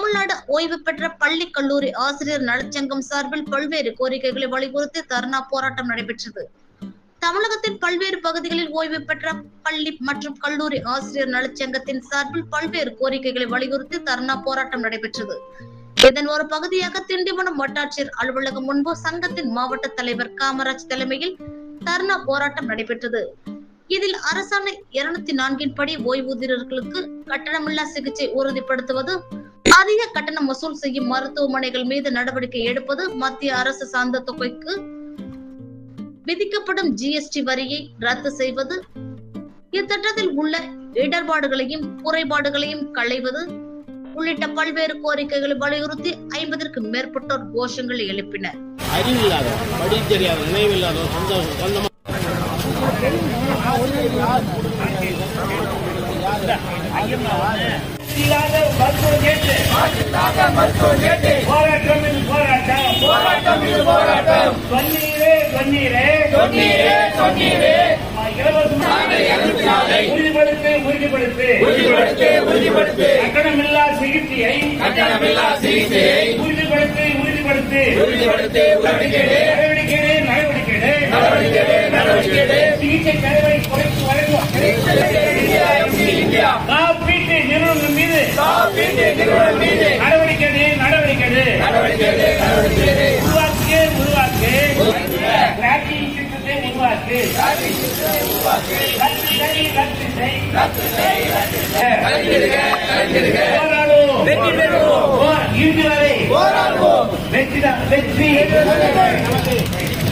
தமிழ்நாடு ஓய்வு பெற்ற பள்ளி கல்லூரி ஆசிரியர் நலச்சங்கம் சார்பில் பல்வேறு கோரிக்கைகளை வலியுறுத்தி தர்ணா போராட்டம் நடைபெற்றது. தமிழகத்தின் பல்வேறு பகுதிகளில் ஓய்வு பெற்ற பள்ளி மற்றும் கல்லூரி ஆசிரியர் நலச்சங்கத்தின் சார்பில் பல்வேறு கோரிக்கைகளை வலியுறுத்தி தர்ணா போராட்டம் நடைபெற்றது. இதன் ஒரு பகுதியாக திண்டிவனம் வட்டாட்சியர் அலுவலகம் முன்பு சங்கத்தின் மாவட்ட தலைவர் காமராஜ் தலைமையில் தர்ணா போராட்டம் நடைபெற்றது. இதில் அரசாணை 204 படி ஓய்வூதியர்களுக்கு கட்டணமில்லா சிகிச்சை உறுதிப்படுத்துவது, அதிக கட்டணம் வசூல் செய்யும் மருத்துவமனைகள் மீது நடவடிக்கை எடுப்பது, மத்திய அரசு சார்ந்த தொகைக்கு விதிக்கப்படும் ஜிஎஸ்டி வரியை ரத்து செய்வது, இத்திட்டத்தில் உள்ள இடர்பாடுகளையும் குறைபாடுகளையும் களைவது உள்ளிட்ட பல்வேறு கோரிக்கைகளை வலியுறுத்தி 50க்கும் மேற்பட்டோர் கோஷங்களை எழுப்பினர். கட்டணமில்லா சிகிச்சையை நடவடிக்கை சிகிச்சை செலவை குறைத்து காப்பீட்டு நிறுவனம் மீது வெற்றி